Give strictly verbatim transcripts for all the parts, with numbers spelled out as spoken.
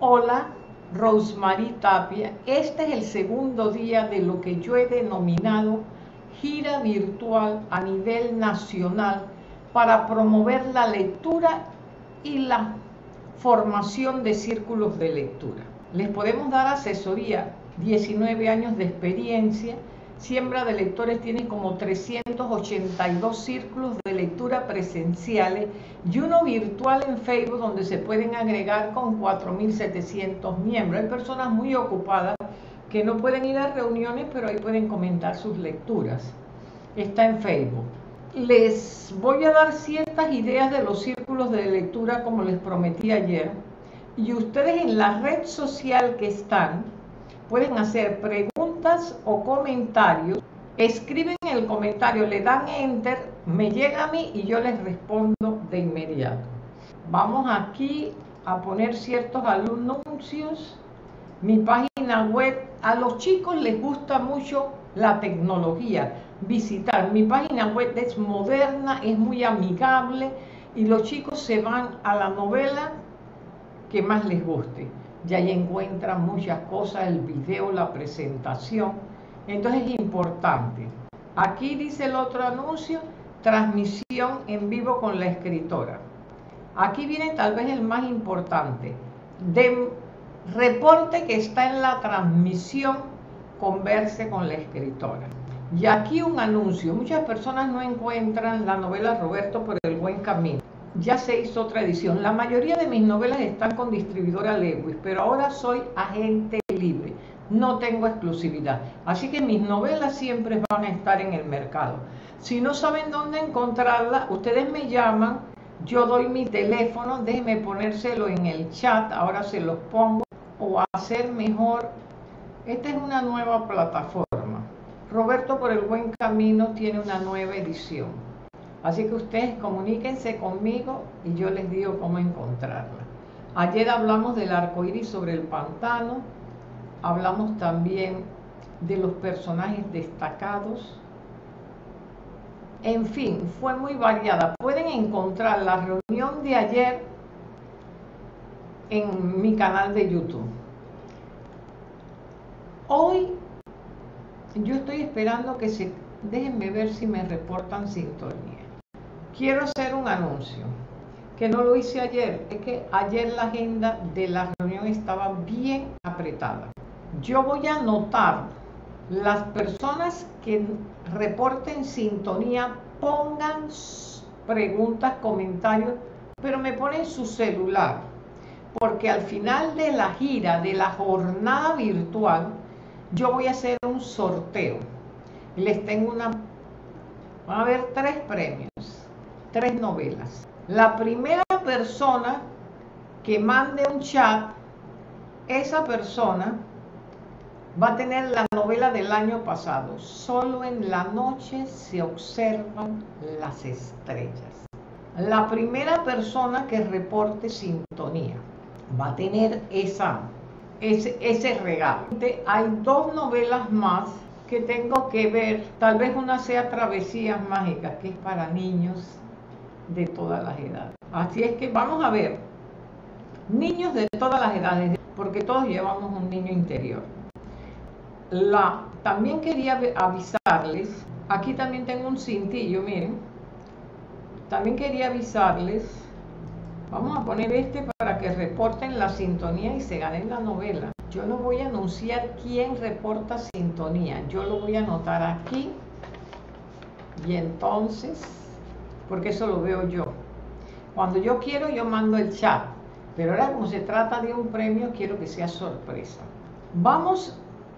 Hola, Rosemary Tapia. Este es el segundo día de lo que yo he denominado gira virtual a nivel nacional para promover la lectura y la formación de círculos de lectura. Les podemos dar asesoría, diecinueve años de experiencia. Siembra de Lectores tiene como trescientos ochenta y dos círculos de lectura presenciales y uno virtual en Facebook donde se pueden agregar con cuatro mil setecientos miembros. Hay personas muy ocupadas que no pueden ir a reuniones, pero ahí pueden comentar sus lecturas. Está en Facebook. Les voy a dar ciertas ideas de los círculos de lectura como les prometí ayer, y ustedes en la red social que están pueden hacer preguntas o comentarios. Escriben el comentario, le dan enter, me llega a mí y yo les respondo de inmediato. Vamos aquí a poner ciertos anuncios. Mi página web, a los chicos les gusta mucho la tecnología, visitar. Mi página web es moderna, es muy amigable y los chicos se van a la novela que más les guste. Y ahí encuentran muchas cosas, el video, la presentación. Entonces es importante. Aquí dice el otro anuncio, transmisión en vivo con la escritora. Aquí viene tal vez el más importante. De reporte que está en la transmisión, converse con la escritora. Y aquí un anuncio. Muchas personas no encuentran la novela Roberto por el buen camino. Ya se hizo otra edición. La mayoría de mis novelas están con distribuidora Lewis, pero ahora soy agente libre. No tengo exclusividad. Así que mis novelas siempre van a estar en el mercado. Si no saben dónde encontrarla, ustedes me llaman. Yo doy mi teléfono. Déjenme ponérselo en el chat. Ahora se los pongo. O hacer mejor. Esta es una nueva plataforma. Roberto por el buen camino tiene una nueva edición. Así que ustedes comuníquense conmigo y yo les digo cómo encontrarla. Ayer hablamos del arco iris sobre el pantano. Hablamos también de los personajes destacados. En fin, fue muy variada. Pueden encontrar la reunión de ayer en mi canal de YouTube. Hoy yo estoy esperando que se... Déjenme ver si me reportan sintonía. Quiero hacer un anuncio, que no lo hice ayer. Es que ayer la agenda de la reunión estaba bien apretada. Yo voy a anotar las personas que reporten sintonía, pongan preguntas, comentarios, pero me ponen su celular, porque al final de la gira, de la jornada virtual, yo voy a hacer un sorteo. Les tengo una... Van a haber tres premios, tres novelas. La primera persona que mande un chat, esa persona va a tener la novela del año pasado. Solo en la noche se observan las estrellas. La primera persona que reporte sintonía va a tener esa, ese, ese regalo. Hay dos novelas más que tengo que ver. Tal vez una sea Travesías Mágicas, que es para niños de todas las edades. Así es que vamos a ver niños de todas las edades, porque todos llevamos un niño interior. La, también quería avisarles, aquí también tengo un cintillo, miren. También quería avisarles, vamos a poner este para que reporten la sintonía y se ganen la novela. Yo no voy a anunciar quién reporta sintonía, yo lo voy a anotar aquí y entonces, porque eso lo veo yo. Cuando yo quiero, yo mando el chat, pero ahora como se trata de un premio, quiero que sea sorpresa. Vamos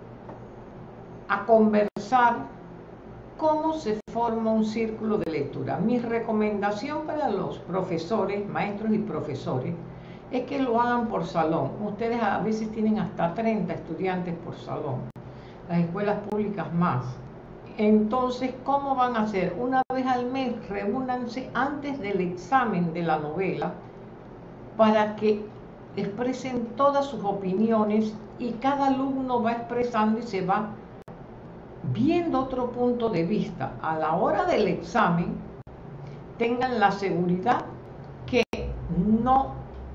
a conversar cómo se forma un círculo de lectura. Mi recomendación para los profesores, maestros y profesores, es que lo hagan por salón. Ustedes a veces tienen hasta treinta estudiantes por salón, las escuelas públicas más. Entonces, ¿cómo van a hacer? Una vez al mes, reúnanse antes del examen de la novela para que expresen todas sus opiniones y cada alumno va expresando y se va viendo otro punto de vista. A la hora del examen, tengan la seguridad que no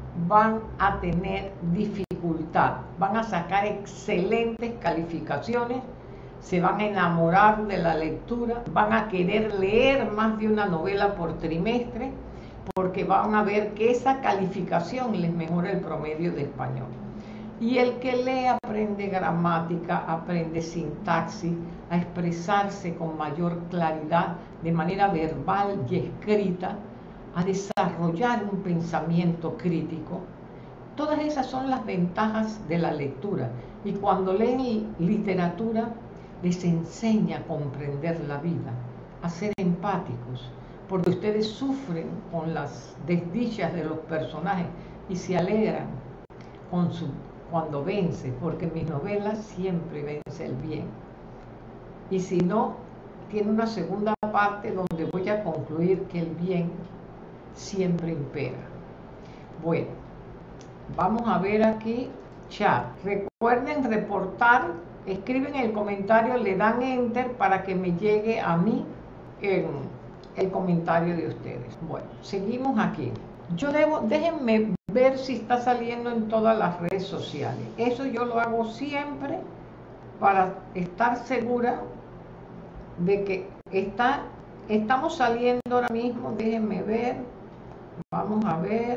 van a tener dificultad, van a sacar excelentes calificaciones, se van a enamorar de la lectura, van a querer leer más de una novela por trimestre, porque van a ver que esa calificación les mejora el promedio de español. Y el que lee aprende gramática, aprende sintaxis, a expresarse con mayor claridad de manera verbal y escrita, a desarrollar un pensamiento crítico. Todas esas son las ventajas de la lectura. Y cuando leen literatura, les enseña a comprender la vida, a ser empáticos, porque ustedes sufren con las desdichas de los personajes y se alegran con su, cuando vence, porque en mis novelas siempre vence el bien. Y si no, tiene una segunda parte donde voy a concluir que el bien siempre impera. Bueno, vamos a ver aquí chat. Recuerden reportar, escriben el comentario, le dan enter para que me llegue a mí el, el comentario de ustedes. Bueno, seguimos aquí. Yo debo, déjenme ver si está saliendo en todas las redes sociales. Eso yo lo hago siempre para estar segura de que está, estamos saliendo ahora mismo. Déjenme ver. Vamos a ver.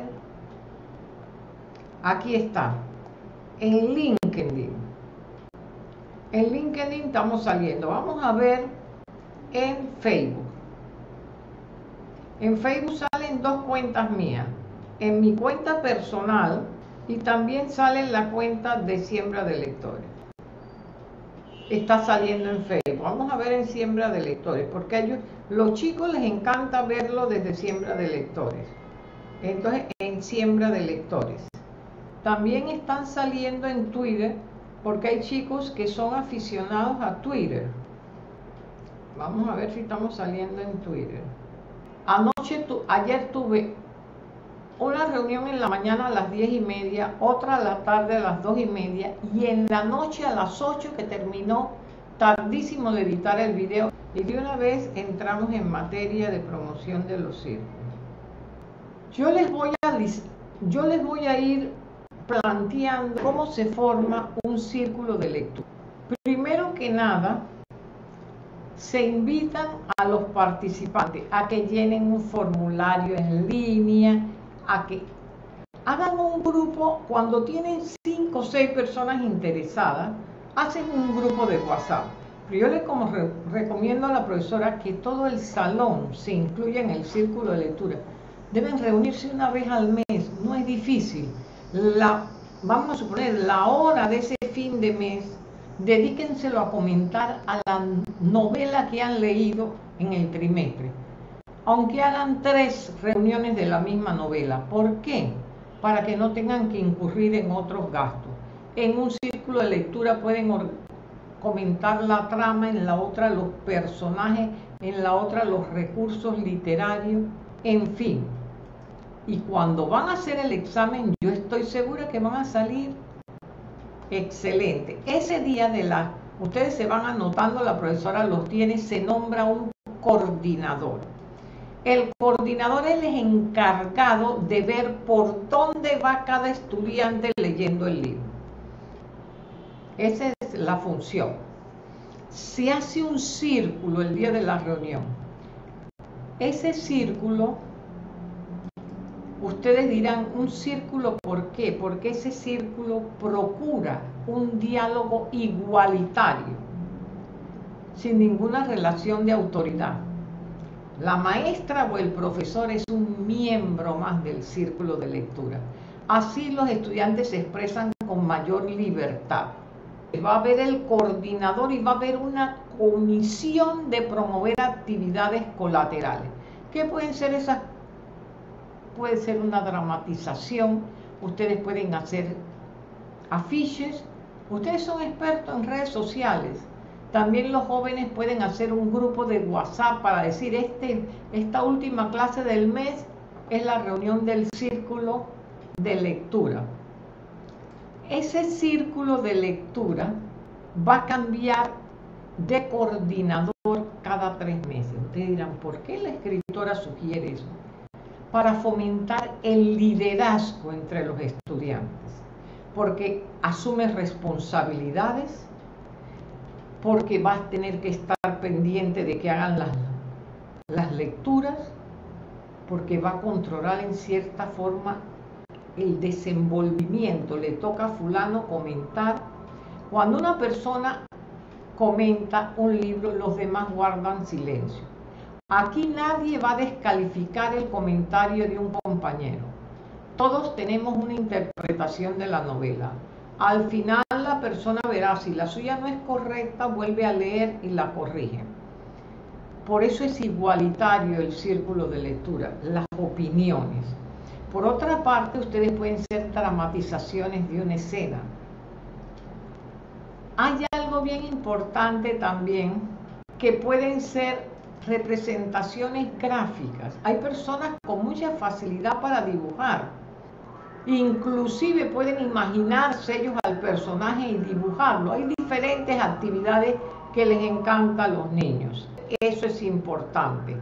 Aquí está. En LinkedIn. En LinkedIn estamos saliendo. Vamos a ver en Facebook. En Facebook salen dos cuentas mías. En mi cuenta personal y también sale en la cuenta de Siembra de Lectores. Está saliendo en Facebook. Vamos a ver en Siembra de Lectores, porque a ellos, los chicos les encanta verlo desde Siembra de Lectores. Entonces, en Siembra de Lectores. También están saliendo en Twitter, porque hay chicos que son aficionados a Twitter. Vamos a ver si estamos saliendo en Twitter. Anoche, tu, ayer tuve una reunión en la mañana a las diez y media, otra a la tarde a las dos y media, y en la noche a las ocho, que terminó tardísimo de editar el video, y de una vez entramos en materia de promoción de los círculos. Yo les voy a, yo les voy a ir planteando cómo se forma un círculo de lectura. Primero que nada, se invitan a los participantes a que llenen un formulario en línea, a que hagan un grupo. Cuando tienen cinco o seis personas interesadas, hacen un grupo de WhatsApp. Pero yo le como re, recomiendo a la profesora que todo el salón se incluya en el círculo de lectura. Deben reunirse una vez al mes, no es difícil. La, vamos a suponer, la hora de ese fin de mes, dedíquenselo a comentar a la novela que han leído en el trimestre. Aunque hagan tres reuniones de la misma novela. ¿Por qué? Para que no tengan que incurrir en otros gastos. En un círculo de lectura pueden comentar la trama, en la otra los personajes, en la otra los recursos literarios, en fin. Y cuando van a hacer el examen, yo estoy segura que van a salir excelente. Ese día de la, ustedes se van anotando, la profesora los tiene, se nombra un coordinador. El coordinador es el encargado de ver por dónde va cada estudiante leyendo el libro. Esa es la función. Se hace un círculo el día de la reunión. Ese círculo, ustedes dirán, ¿un círculo por qué? Porque ese círculo procura un diálogo igualitario, sin ninguna relación de autoridad. La maestra o el profesor es un miembro más del círculo de lectura. Así los estudiantes se expresan con mayor libertad. Va a haber el coordinador y va a haber una comisión de promover actividades colaterales. ¿Qué pueden ser esas? Puede ser una dramatización, ustedes pueden hacer afiches, ustedes son expertos en redes sociales. También los jóvenes pueden hacer un grupo de WhatsApp para decir, este, esta última clase del mes es la reunión del círculo de lectura. Ese círculo de lectura va a cambiar de coordinador cada tres meses. Ustedes dirán, ¿por qué la escritora sugiere eso? para fomentar el liderazgo entre los estudiantes, porque asumes responsabilidades, porque vas a tener que estar pendiente de que hagan las, las lecturas, porque va a controlar en cierta forma el desenvolvimiento. Le toca a fulano comentar. Cuando una persona comenta un libro, los demás guardan silencio. Aquí nadie va a descalificar el comentario de un compañero. Todos tenemos una interpretación de la novela. Al final la persona verá si la suya no es correcta, vuelve a leer y la corrige. Por eso es igualitario el círculo de lectura, las opiniones. Por otra parte, ustedes pueden ser dramatizaciones de una escena. Hay algo bien importante también, que pueden ser representaciones gráficas. Hay personas con mucha facilidad para dibujar. Inclusive pueden imaginarse ellos al personaje y dibujarlo. Hay diferentes actividades que les encanta a los niños. Eso es importante.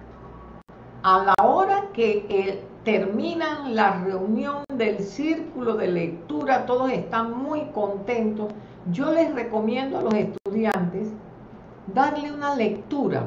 A la hora que eh, terminan la reunión del círculo de lectura, todos están muy contentos. Yo les recomiendo a los estudiantes darle una lectura,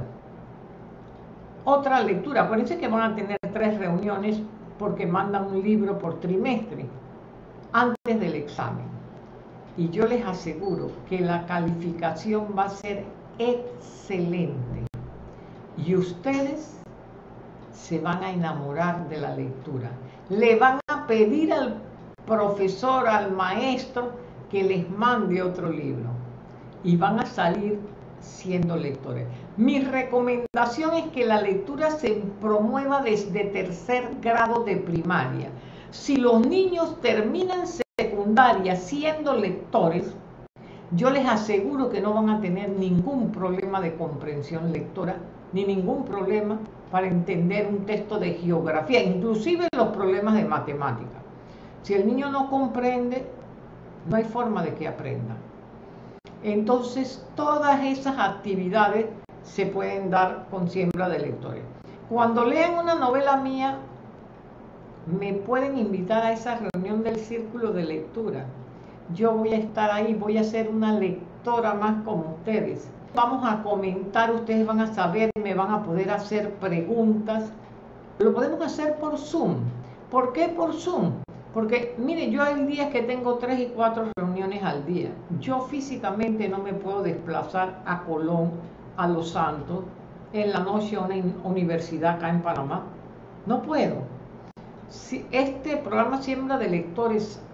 otra lectura. Por eso es que van a tener tres reuniones, porque mandan un libro por trimestre antes del examen. Y yo les aseguro que la calificación va a ser excelente. Y ustedes se van a enamorar de la lectura. Le van a pedir al profesor, al maestro, que les mande otro libro. Y van a salir siendo lectores. Mi recomendación es que la lectura se promueva desde tercer grado de primaria. Si los niños terminan secundaria siendo lectores, yo les aseguro que no van a tener ningún problema de comprensión lectora, ni ningún problema para entender un texto de geografía, inclusive los problemas de matemática. Si el niño no comprende, no hay forma de que aprenda. Entonces, todas esas actividades se pueden dar con siembra de lectores. Cuando lean una novela mía, me pueden invitar a esa reunión del círculo de lectura. Yo voy a estar ahí, voy a ser una lectora más como ustedes. Vamos a comentar, ustedes van a saber, me van a poder hacer preguntas. Lo podemos hacer por Zoom. ¿Por qué por Zoom? Porque, mire, yo hay días que tengo tres y cuatro reuniones al día. Yo físicamente no me puedo desplazar a Colón, a Los Santos, en la noche a una universidad acá en Panamá. No puedo. Si este programa Siembra de Lectores,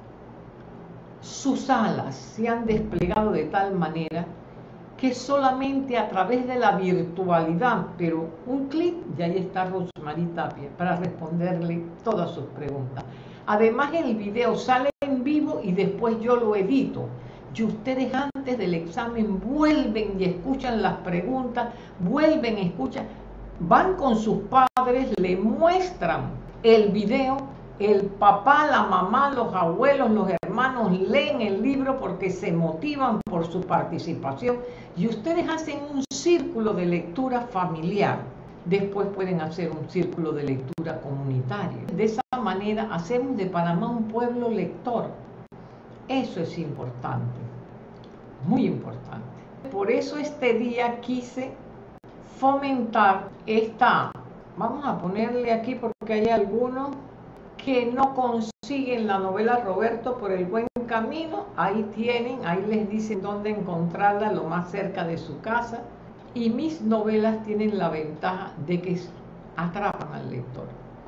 sus alas se han desplegado de tal manera que solamente a través de la virtualidad, pero un clic, y ahí está Rosmarie Tapia para responderle todas sus preguntas. Además, el video sale en vivo y después yo lo edito. Y ustedes antes del examen vuelven y escuchan las preguntas, vuelven, escuchan, van con sus padres, le muestran el video, el papá, la mamá, los abuelos, los hermanos leen el libro porque se motivan por su participación y ustedes hacen un círculo de lectura familiar. Después pueden hacer un círculo de lectura comunitario. De esa manera hacemos de Panamá un pueblo lector. Eso es importante, muy importante. Por eso este día quise fomentar esta, vamos a ponerle aquí porque hay algunos que no consiguen la novela Roberto por el buen camino. Ahí tienen, ahí les dicen dónde encontrarla, lo más cerca de su casa. Y mis novelas tienen la ventaja de que atrapan al lector.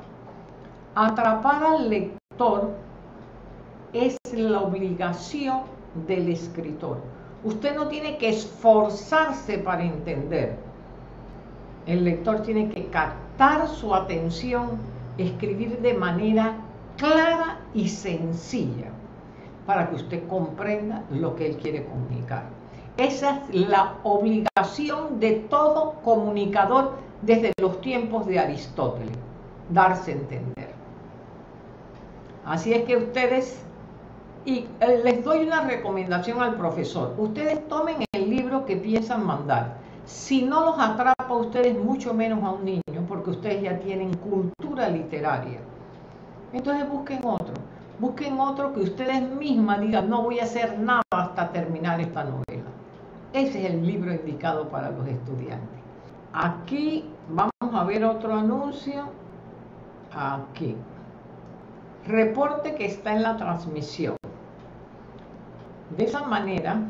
Atrapar al lector es la obligación del escritor. Usted no tiene que esforzarse para entender. El lector tiene que captar su atención, escribir de manera clara y sencilla para que usted comprenda lo que él quiere comunicar. Esa es la obligación de todo comunicador desde los tiempos de Aristóteles, darse a entender. Así es que ustedes, y les doy una recomendación al profesor, ustedes tomen el libro que piensan mandar. Si no los atrapa atrapa a ustedes, mucho menos a un niño, porque ustedes ya tienen cultura literaria. Entonces busquen otro, busquen otro que ustedes mismas digan, no voy a hacer nada hasta terminar esta novela. Ese es el libro indicado para los estudiantes. Aquí vamos a ver otro anuncio. Aquí. Reporte que está en la transmisión. De esa manera,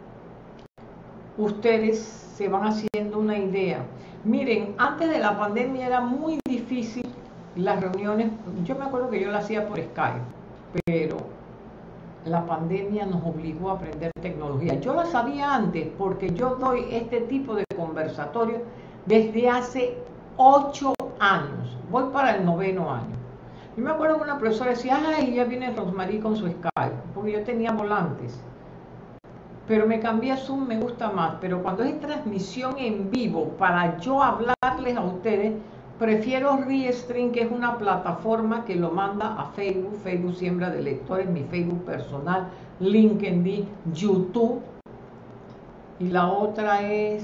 ustedes se van haciendo una idea. Miren, antes de la pandemia era muy difícil las reuniones. Yo me acuerdo que yo las hacía por Skype, pero la pandemia nos obligó a aprender tecnología. Yo la sabía antes porque yo doy este tipo de conversatorio desde hace ocho años. Voy para el noveno año. Yo me acuerdo que una profesora decía, ay, ya viene Rosmarie con su Skype, porque yo tenía volantes. Pero me cambié a Zoom, me gusta más. Pero cuando es transmisión en vivo, para yo hablarles a ustedes, prefiero Restream, que es una plataforma que lo manda a Facebook, Facebook Siembra de Lectores, mi Facebook personal, LinkedIn, YouTube. Y la otra es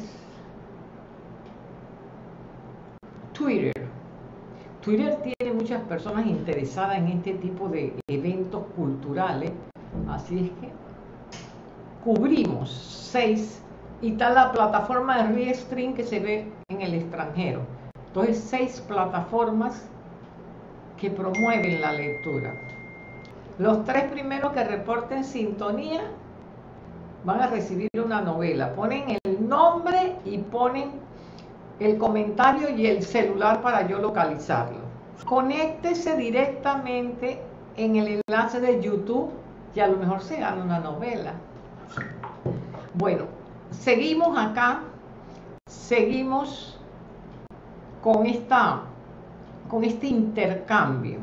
Twitter. Twitter tiene muchas personas interesadas en este tipo de eventos culturales. Así es que cubrimos seis, y está la plataforma de Restream que se ve en el extranjero. Entonces, seis plataformas que promueven la lectura. Los tres primeros que reporten sintonía van a recibir una novela. Ponen el nombre y ponen el comentario y el celular para yo localizarlo. Conéctese directamente en el enlace de YouTube y a lo mejor se gana una novela. Bueno, seguimos acá, seguimos con, esta, con este intercambio.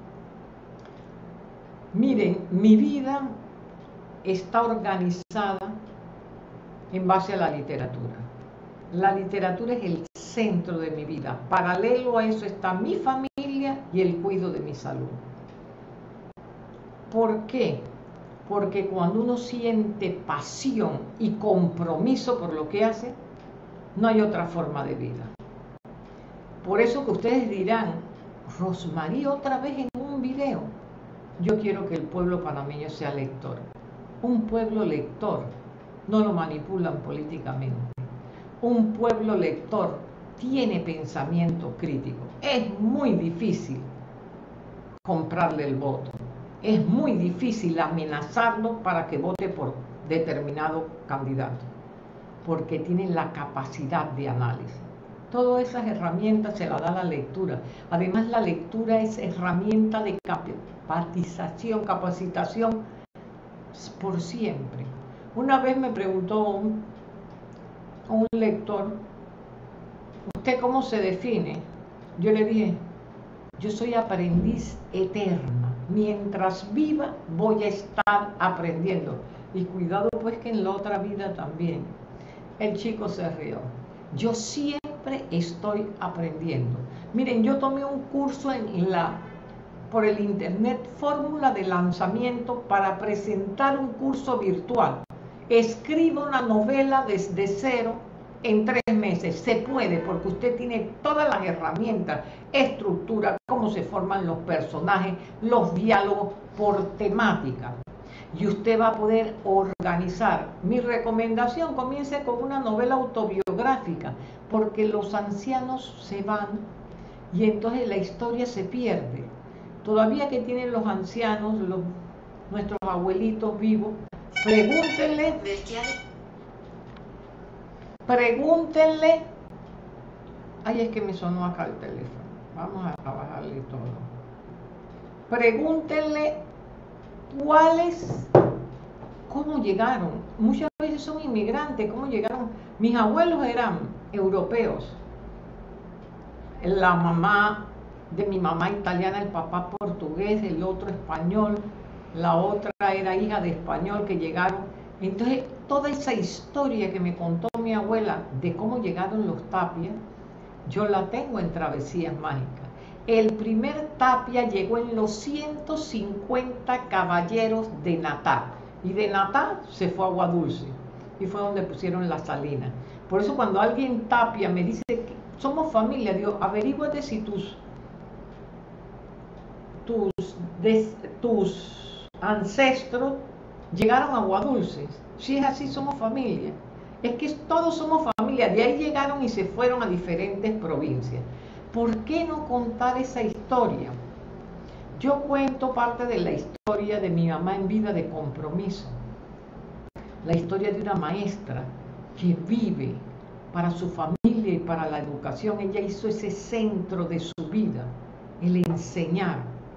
Miren, mi vida está organizada en base a la literatura. La literatura es el centro de mi vida. Paralelo a eso está mi familia y el cuidado de mi salud. ¿Por qué? Porque cuando uno siente pasión y compromiso por lo que hace, no hay otra forma de vida. Por eso que ustedes dirán, Rosmarie otra vez en un video. Yo quiero que el pueblo panameño sea lector. Un pueblo lector no lo manipulan políticamente. Un pueblo lector tiene pensamiento crítico. Es muy difícil comprarle el voto. Es muy difícil amenazarlo para que vote por determinado candidato, porque tienen la capacidad de análisis. Todas esas herramientas se las da la lectura. Además, la lectura es herramienta de capacitación, capacitación por siempre. Una vez me preguntó un, un lector, ¿usted cómo se define? Yo le dije, yo soy aprendiz eterna. Mientras viva voy a estar aprendiendo. Y cuidado pues que en la otra vida también. El chico se rió. Yo siempre estoy aprendiendo. Miren, yo tomé un curso en la, por el internet, fórmula de lanzamiento para presentar un curso virtual. Escriba una novela desde cero en tres meses. Se puede, porque usted tiene todas las herramientas, estructura, cómo se forman los personajes, los diálogos por temática. Y usted va a poder organizar. Mi recomendación, comience con una novela autobiográfica, porque los ancianos se van y entonces la historia se pierde. Todavía que tienen los ancianos, los, nuestros abuelitos vivos, pregúntenle, pregúntenle, ay, es que me sonó acá el teléfono, vamos a, a bajarle todo. Pregúntenle cuáles, cómo llegaron. Muchas veces son inmigrantes, cómo llegaron. Mis abuelos eran europeos, la mamá de mi mamá italiana, el papá portugués, el otro español, la otra era hija de español que llegaron. Entonces, toda esa historia que me contó mi abuela de cómo llegaron los Tapia, yo la tengo en Travesías Mágicas. El primer Tapia llegó en los ciento cincuenta caballeros de Natá, y de Natá se fue a Agua Dulce, y fue donde pusieron la salina. Por eso cuando alguien Tapia me dice que somos familia, digo, averíguate si tus, tus, des, tus ancestros llegaron a Aguadulce. Si es así, somos familia. Es que todos somos familia. De ahí llegaron y se fueron a diferentes provincias. ¿Por qué no contar esa historia? Yo cuento parte de la historia de mi mamá en vida de compromiso. La historia de una maestra que vive para su familia y para la educación. Ella hizo ese centro de su vida, el enseñar.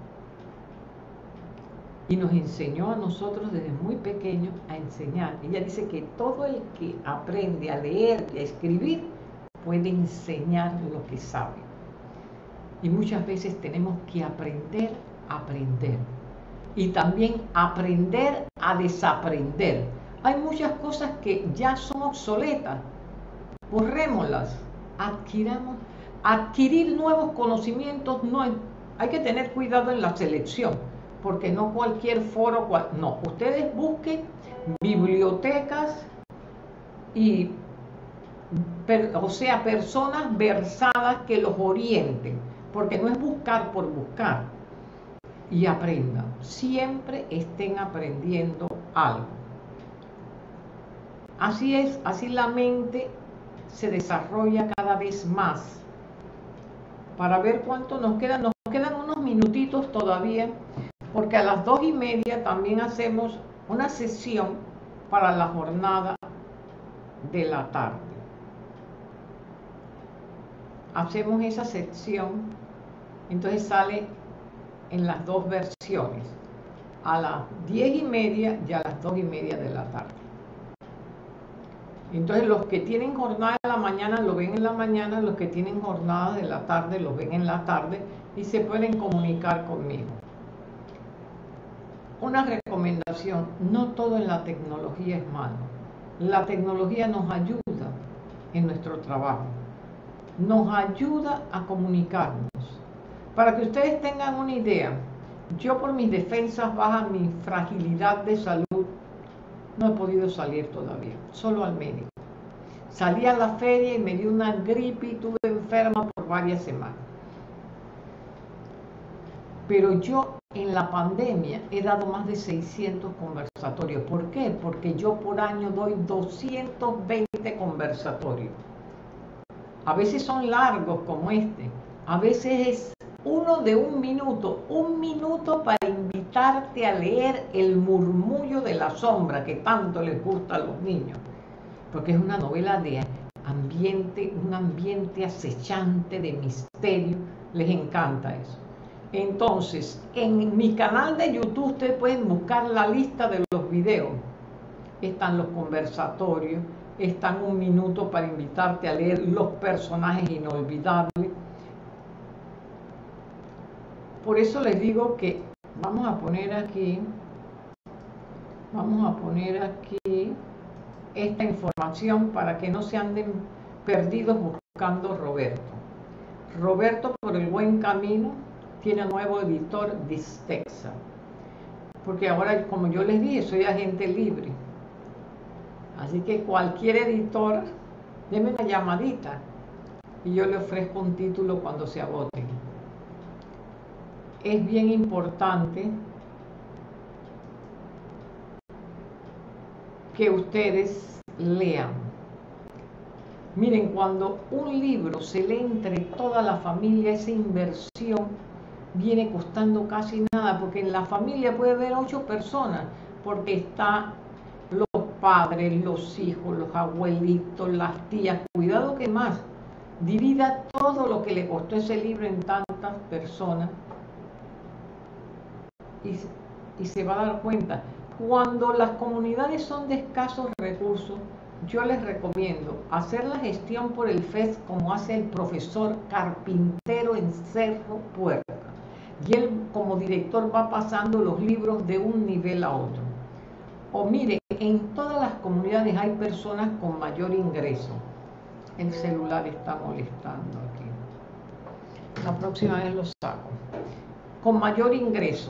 Y nos enseñó a nosotros desde muy pequeños a enseñar. Ella dice que todo el que aprende a leer y a escribir puede enseñar lo que sabe. Y muchas veces tenemos que aprender a aprender. Y también aprender a desaprender. Hay muchas cosas que ya son obsoletas. Borrémoslas. Adquiramos. Adquirir nuevos conocimientos no hay, hay que tener cuidado en la selección. Porque no cualquier foro, no, ustedes busquen bibliotecas y, per, o sea, personas versadas que los orienten, porque no es buscar por buscar, y aprendan, siempre estén aprendiendo algo. Así es, así la mente se desarrolla cada vez más. Para ver cuánto nos queda, nos quedan unos minutitos todavía, porque a las dos y media también hacemos una sesión para la jornada de la tarde. Hacemos esa sección, entonces sale en las dos versiones, a las diez y media y a las dos y media de la tarde. Entonces los que tienen jornada de la mañana lo ven en la mañana, los que tienen jornada de la tarde lo ven en la tarde y se pueden comunicar conmigo. Una recomendación, no todo en la tecnología es malo. La tecnología nos ayuda en nuestro trabajo, nos ayuda a comunicarnos. Para que ustedes tengan una idea, yo por mis defensas bajas, mi fragilidad de salud, no he podido salir todavía, solo al médico. Salí a la feria y me dio una gripe y estuve enferma por varias semanas. Pero yo en la pandemia he dado más de seiscientos conversatorios. ¿Por qué? Porque yo por año doy doscientos veinte conversatorios. A veces son largos como este, a veces es uno de un minuto, un minuto para invitarte a leer El murmullo de la sombra, que tanto les gusta a los niños, porque es una novela de ambiente, un ambiente acechante, de misterio, les encanta eso. Entonces, en mi canal de YouTube ustedes pueden buscar la lista de los videos. Están los conversatorios, están un minuto para invitarte a leer los personajes inolvidables. Por eso les digo que vamos a poner aquí, vamos a poner aquí esta información para que no se anden perdidos buscando Roberto. Roberto por el buen camino tiene nuevo editor Distexa, porque ahora, como yo les dije, soy agente libre, así que cualquier editor, denme una llamadita y yo le ofrezco un título cuando se agoten. Es bien importante que ustedes lean. Miren, cuando un libro se lee entre toda la familia, esa inversión viene costando casi nada, porque en la familia puede haber ocho personas, porque está los padres, los hijos, los abuelitos, las tías, cuidado que más, divida todo lo que le costó ese libro en tantas personas y, y se va a dar cuenta. Cuando las comunidades son de escasos recursos, yo les recomiendo hacer la gestión por el F E S como hace el profesor Carpintero en Cerro Puerta. Y él como director va pasando los libros de un nivel a otro. O mire, en todas las comunidades hay personas con mayor ingreso. El celular está molestando aquí. La próxima vez lo saco. Con mayor ingreso.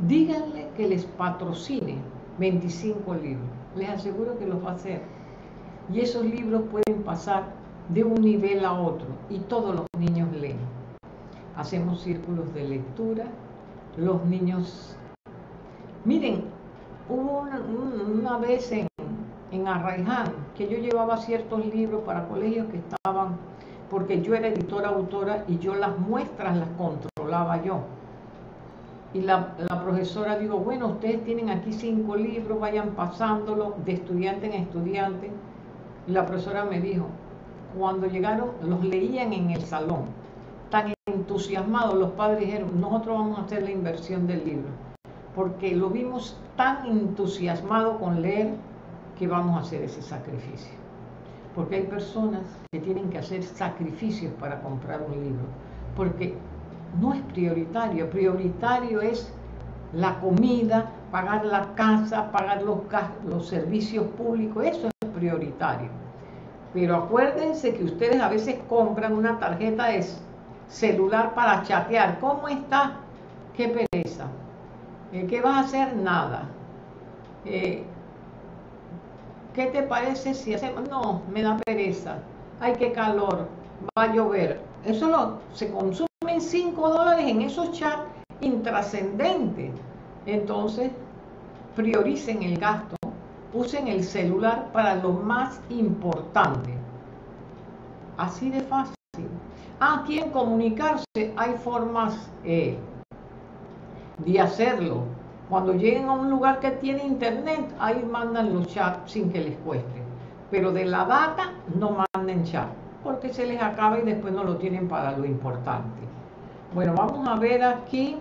Díganle que les patrocine veinticinco libros. Les aseguro que los va a hacer. y esos libros pueden pasar de un nivel a otro y todos los niños leen. Hacemos círculos de lectura, los niños... Miren, hubo una, una vez en, en Arraiján que yo llevaba ciertos libros para colegios que estaban, porque yo era editora autora y yo las muestras las controlaba yo. Y la, la profesora dijo, bueno, ustedes tienen aquí cinco libros, vayan pasándolo de estudiante en estudiante. Y la profesora me dijo, cuando llegaron, los leían en el salón, tan entusiasmados, los padres dijeron, nosotros vamos a hacer la inversión del libro, porque lo vimos tan entusiasmado con leer que vamos a hacer ese sacrificio. Porque hay personas que tienen que hacer sacrificios para comprar un libro, porque no es prioritario, prioritario es la comida, pagar la casa, pagar los, los servicios públicos, eso es prioritario. Pero acuérdense que ustedes a veces compran una tarjeta de celular para chatear. ¿Cómo está? Qué pereza. Eh, ¿Qué vas a hacer? Nada. Eh, ¿Qué te parece si hacemos? No, me da pereza. Ay, qué calor. Va a llover. Eso lo, se consumen cinco dólares en esos chats intrascendentes. Entonces, prioricen el gasto. Usen el celular para lo más importante. Así de fácil. Ah, quieren comunicarse. Hay formas eh, de hacerlo. Cuando lleguen a un lugar que tiene internet, ahí mandan los chats sin que les cueste. Pero de la data no manden chat, porque se les acaba y después no lo tienen para lo importante. Bueno, vamos a ver aquí.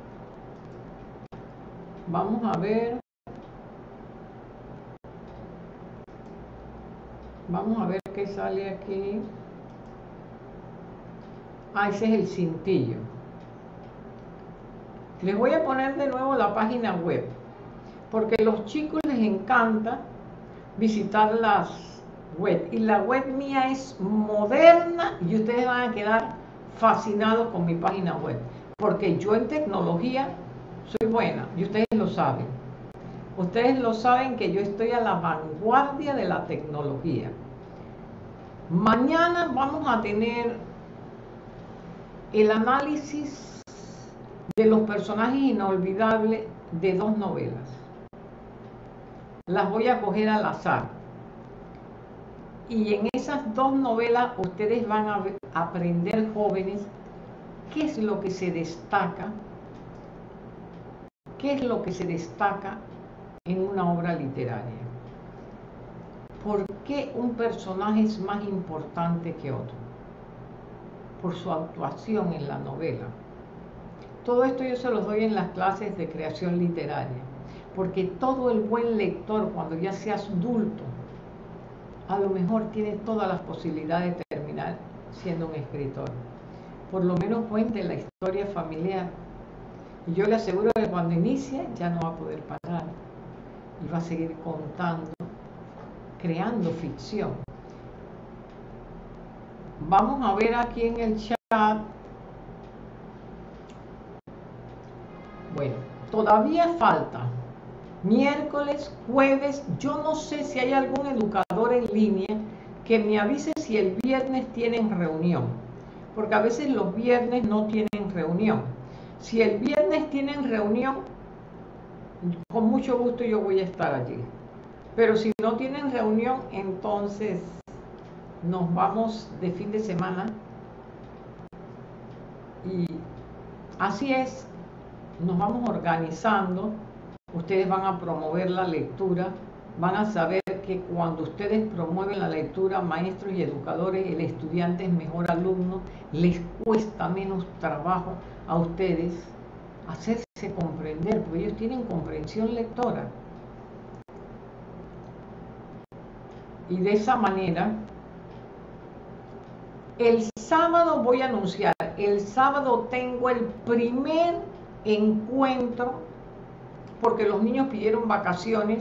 Vamos a ver. Vamos a ver qué sale aquí. Ah, ese es el cintillo. Les voy a poner de nuevo la página web, porque a los chicos les encanta visitar las web. Y la web mía es moderna y ustedes van a quedar fascinados con mi página web. Porque yo en tecnología soy buena y ustedes lo saben. Ustedes lo saben que yo estoy a la vanguardia de la tecnología. Mañana vamos a tener el análisis de los personajes inolvidables de dos novelas. Las voy a coger al azar. Y en esas dos novelas ustedes van a aprender, jóvenes, qué es lo que se destaca, qué es lo que se destaca en una obra literaria. ¿Por qué un personaje es más importante que otro? Por su actuación en la novela. Todo esto yo se los doy en las clases de creación literaria, porque todo el buen lector, cuando ya seas adulto, a lo mejor tiene todas las posibilidades de terminar siendo un escritor. Por lo menos cuente la historia familiar. Y yo le aseguro que cuando inicie ya no va a poder parar. Y va a seguir contando, creando ficción. Vamos a ver aquí en el chat. Bueno, todavía falta miércoles, jueves. Yo no sé si hay algún educador en línea que me avise si el viernes tienen reunión, porque a veces los viernes no tienen reunión. Si el viernes tienen reunión, con mucho gusto yo voy a estar allí. Pero si no tienen reunión, entonces nos vamos de fin de semana. Y así es, nos vamos organizando. Ustedes van a promover la lectura, van a saber que cuando ustedes promueven la lectura, maestros y educadores, el estudiante es mejor alumno, les cuesta menos trabajo a ustedes hacerse comprender, porque ellos tienen comprensión lectora. Y de esa manera, el sábado voy a anunciar, el sábado tengo el primer encuentro, porque los niños pidieron vacaciones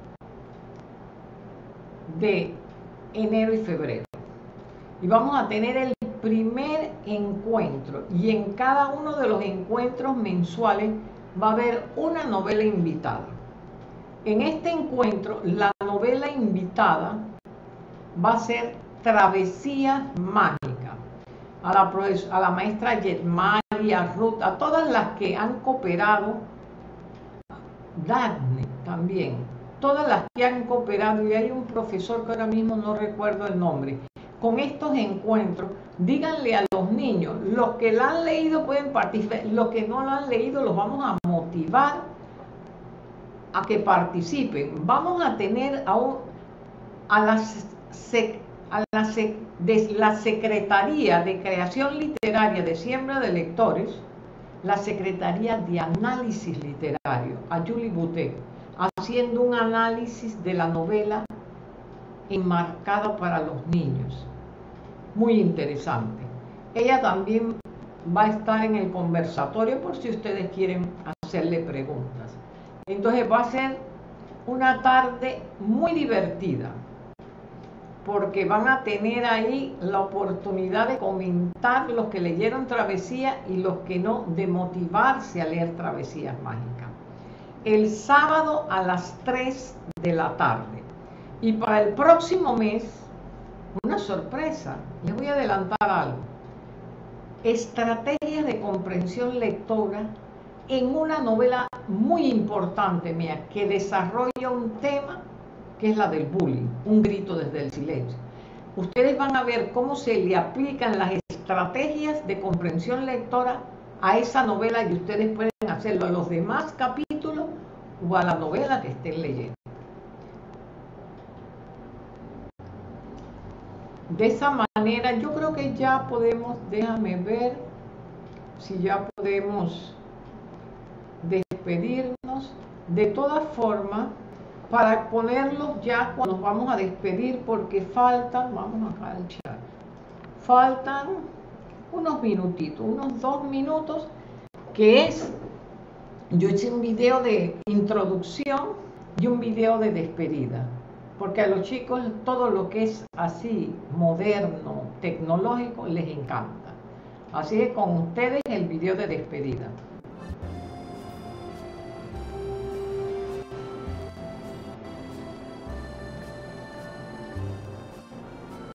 de enero y febrero. Y vamos a tener el primer encuentro. Y en cada uno de los encuentros mensuales va a haber una novela invitada. En este encuentro, la novela invitada va a ser Travesías Mágicas. A la, a la maestra Yetmari, a Ruth, a todas las que han cooperado, Daphne también, todas las que han cooperado, y hay un profesor que ahora mismo no recuerdo el nombre, con estos encuentros. Díganle a los niños, los que la han leído pueden participar, los que no la han leído los vamos a motivar a que participen. Vamos a tener a, un, a, las, a la, de la Secretaría de Creación Literaria de Siembra de Lectores, la Secretaría de Análisis Literario, a Julie Boutet, haciendo un análisis de la novela enmarcada para los niños. Muy interesante. Ella también va a estar en el conversatorio por si ustedes quieren hacerle preguntas. Entonces va a ser una tarde muy divertida, porque van a tener ahí la oportunidad de comentar los que leyeron Travesía y los que no, de motivarse a leer Travesías Mágicas. El sábado a las tres de la tarde. Y para el próximo mes, una sorpresa, les voy a adelantar algo. Estrategias de comprensión lectora en una novela muy importante mía, que desarrolla un tema que es la del bullying, un grito desde el silencio. Ustedes van a ver cómo se le aplican las estrategias de comprensión lectora a esa novela, y ustedes pueden hacerlo a los demás capítulos o a la novela que estén leyendo. De esa manera yo creo que ya podemos, déjame ver si ya podemos despedirnos. De todas formas, para ponerlos ya cuando nos vamos a despedir, porque faltan, vamos acá al chat, faltan unos minutitos, unos dos minutos, que es, yo hice un video de introducción y un video de despedida, porque a los chicos todo lo que es así, moderno, tecnológico, les encanta. Así que con ustedes el video de despedida.